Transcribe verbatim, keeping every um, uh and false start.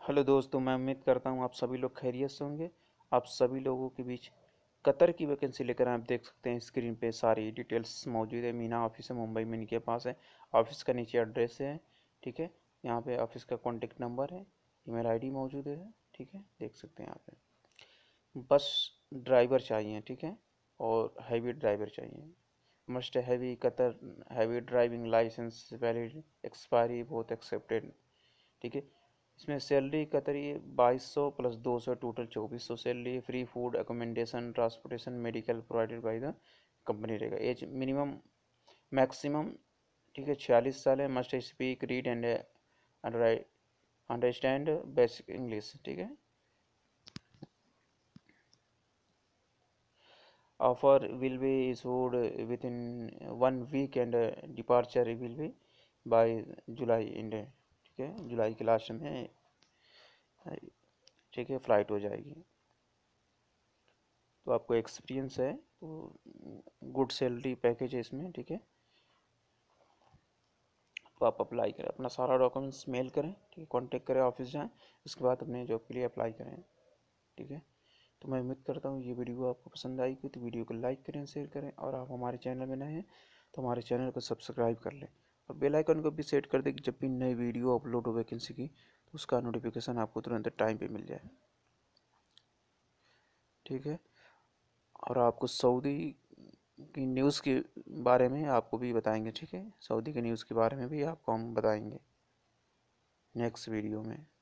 Hello दोस्तों, मैं उम्मीद करता हूँ आप सभी लोग खैरियत से होंगे। आप सभी लोगों के बीच कतर की वैकेंसी लेकर आप देख सकते हैं स्क्रीन पे सारी डिटेल्स मौजूद है। मीना ऑफिस है, मुंबई में इनके पास है। ऑफिस का नीचे एड्रेस है, ठीक है। यहाँ पे ऑफिस का कॉन्टेक्ट नंबर है, ईमेल आईडी मौजूद है, ठीक है। देख सकते हैं यहाँ पे बस ड्राइवर चाहिए, ठीक है, और हैवी ड्राइवर चाहिए। Must heavy Qatar heavy driving licence valid expiry both accepted, ठीक है। इसमें सैलरी का तरीके बाईस सौ प्लस दो सौ टोटल चौबीस सौ salary. Free food accommodation transportation medical provided by the company रहेगा। एज मिनिमम मैक्सिमम, ठीक है, छियालीस साल है। Must speak read and understand basic English, ठीक है। Offer will be issued within one week and departure will be by July end, ठीक है। जुलाई के लास्ट में, ठीक है, फ्लाइट हो जाएगी। तो आपको एक्सपीरियंस है तो गुड सैलरी पैकेज है इसमें, ठीक है। तो आप अप्लाई करें, अपना सारा डॉक्यूमेंट्स मेल करें, ठीक है, कांटेक्ट करें, ऑफिस जाएं, उसके बाद अपने जॉब के लिए अप्लाई करें, ठीक है। तो मैं उम्मीद करता हूँ ये वीडियो आपको पसंद आएगी, तो वीडियो को लाइक करें, शेयर करें, और आप हमारे चैनल में नए हैं तो हमारे चैनल को सब्सक्राइब कर लें और बेल आइकन को भी सेट कर दें कि जब भी नई वीडियो अपलोड हो वैकेंसी की तो उसका नोटिफिकेशन आपको तुरंत टाइम पे मिल जाए, ठीक है। और आपको सऊदी की न्यूज़ के बारे में आपको भी बताएंगे, ठीक है। सऊदी के न्यूज़ के बारे में भी आपको हम बताएंगे नेक्स्ट वीडियो में।